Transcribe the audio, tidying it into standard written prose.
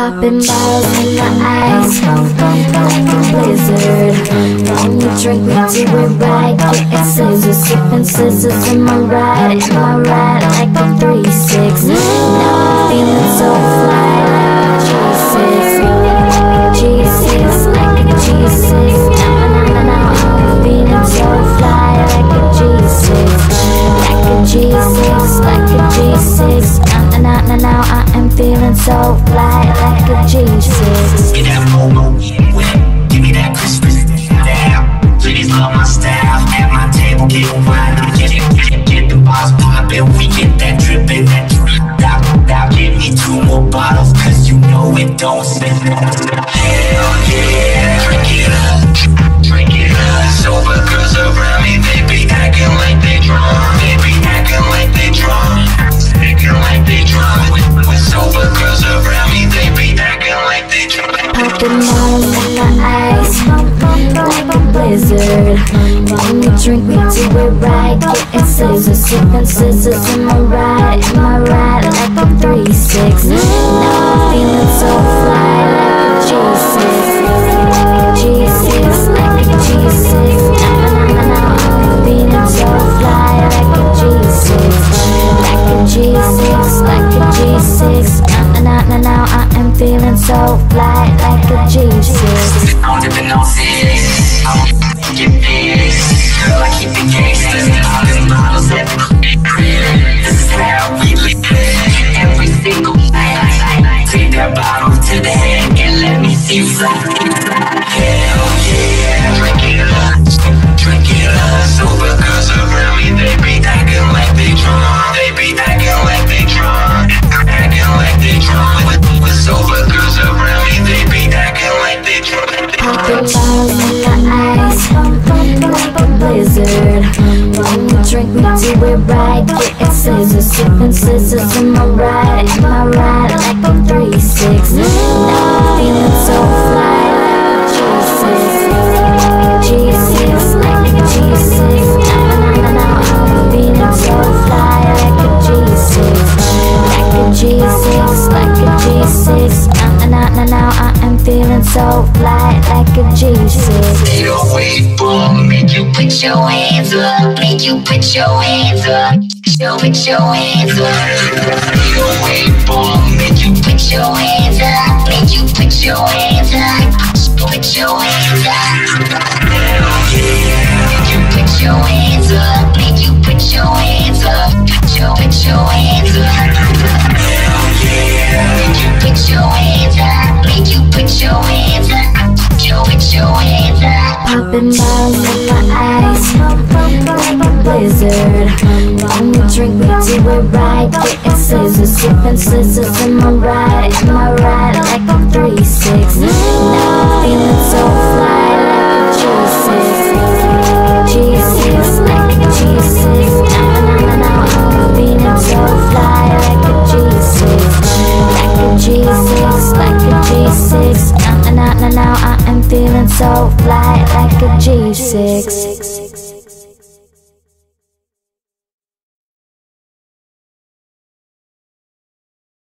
Popping bottles in my eyes, like a blizzard. When you drink me till we're right, getting scissors, sipping scissors in my ride, like a 3-6. Now I'm feeling so fly, like a G6, Now I'm feeling so fly, like a G6, like a G6, like a G6. Now I am feeling so fly, like a G6. Get that Momo, give me that Christmas style. Ladies love my style. At my table, get wine. Get the bottles poppin', we get that drippin', that Now give me 2 more bottles, cause you know it don't spend. Hell yeah, drink it up. Sober girls around me, they be acting like they drunk. They be acting like they drunk. Acting like they drunk. With sober girls around me, they be acting like they drunk. Popping bottles in my eyes, like a blizzard. When you drink me till we're right, getting scissors, sipping scissors in my ride, like a 3-6. Now I'm feeling so fly, like a G6, like a G6. Now I'm feeling so fly, like a G6, like a G6, like a G6. Now I am feeling so fly, like a G6. I'm dipping on 6, I'm get this. Girl, I keep it gangsters. All these bottles at the crib. This is how we live every single night. Take that bottle to the head and let me see you fly. Hell yeah, drink it up. Sober girls around me, they be acting like they drunk. They be acting like they drunk. Acting like they drunk. With sober girls around me, they be acting like they drunk. Popping bottles in my eyes, like a blizzard. When you drink me till we're right, getting scissors, sipping scissors in my ride, like a 3-6. Now I'm feeling so fly, like a G6, like a G6. Now I'm feeling so fly, like a G6, like a G6, like a G6. Now I am feeling so fly, like a G6. They don't wait for me, make you put your hands up, make you put your hands up, put your hands up. They don't wait for me, make you put your hands up, make you put your hands up, put your hands up. Hell yeah, make you put your hands up, make you put your hands up, put your hands up. Hell yeah, make you put your hands up, make you put your hands up, put your hands up. Popping bottles in my eyes, like a blizzard. When you drink me till we're right, getting scissors, sipping scissors in my ride, like a 3-6.